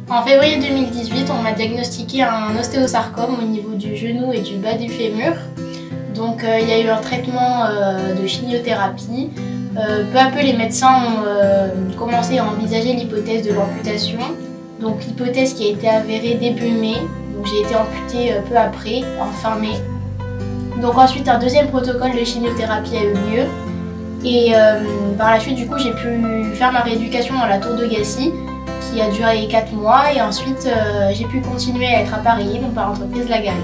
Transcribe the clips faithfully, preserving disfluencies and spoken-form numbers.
En février deux mille dix-huit, on m'a diagnostiqué un ostéosarcome au niveau du genou et du bas du fémur. Donc euh, il y a eu un traitement euh, de chimiothérapie. Euh, peu à peu, les médecins ont euh, commencé à envisager l'hypothèse de l'amputation. Donc l'hypothèse qui a été avérée début mai. Donc j'ai été amputée euh, peu après, en fin mai. Donc ensuite, un deuxième protocole de chimiothérapie a eu lieu. Et euh, par la suite, du coup, j'ai pu faire ma rééducation dans la tour de Gacy, qui a duré quatre mois. Et ensuite, euh, j'ai pu continuer à être appareillée donc par l'entreprise Lagarrigue.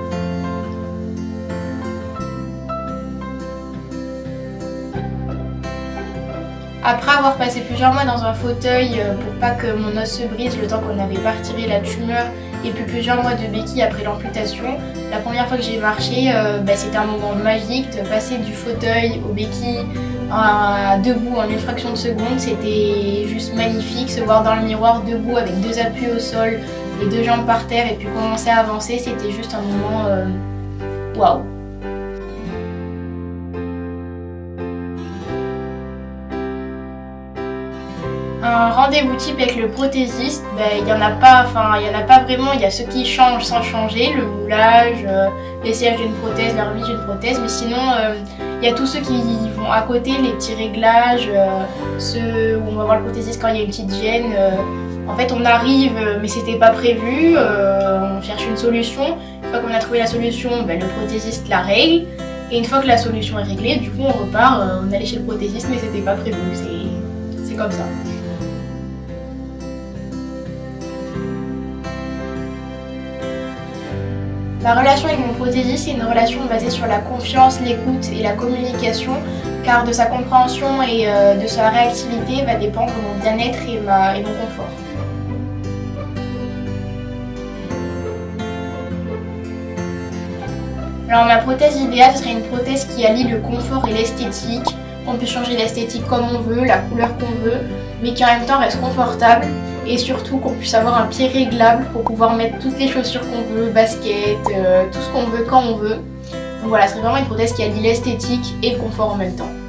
Après avoir passé plusieurs mois dans un fauteuil pour pas que mon os se brise le temps qu'on avait pas retiré la tumeur et puis plusieurs mois de béquille après l'amputation, la première fois que j'ai marché, euh, bah, c'était un moment magique de passer du fauteuil aux béquilles à debout en une fraction de seconde. C'était juste magnifique, se voir dans le miroir debout avec deux appuis au sol, les deux jambes par terre et puis commencer à avancer, c'était juste un moment euh, waouh. Un rendez-vous type avec le prothésiste, ben, il n'y en a pas, enfin il y en a pas vraiment, il y a ceux qui changent sans changer, le moulage, euh, l'essayage d'une prothèse, la remise d'une prothèse, mais sinon euh, il y a tous ceux qui vont à côté, les petits réglages, euh, ceux où on va voir le prothésiste quand il y a une petite gêne. Euh, en fait on arrive mais c'était pas prévu, euh, on cherche une solution, une fois qu'on a trouvé la solution, ben, le prothésiste la règle, et une fois que la solution est réglée, du coup on repart, euh, on allait chez le prothésiste mais c'était pas prévu, c'est comme ça. Ma relation avec mon prothésiste, c'est une relation basée sur la confiance, l'écoute et la communication, car de sa compréhension et euh, de sa réactivité va dépendre mon bien-être et, ma, et mon confort. Alors ma prothèse idéale serait une prothèse qui allie le confort et l'esthétique. On peut changer l'esthétique comme on veut, la couleur qu'on veut, mais qui en même temps reste confortable. Et surtout qu'on puisse avoir un pied réglable pour pouvoir mettre toutes les chaussures qu'on veut, baskets, euh, tout ce qu'on veut quand on veut. Donc voilà, ce serait vraiment une prothèse qui allie l'esthétique et le confort en même temps.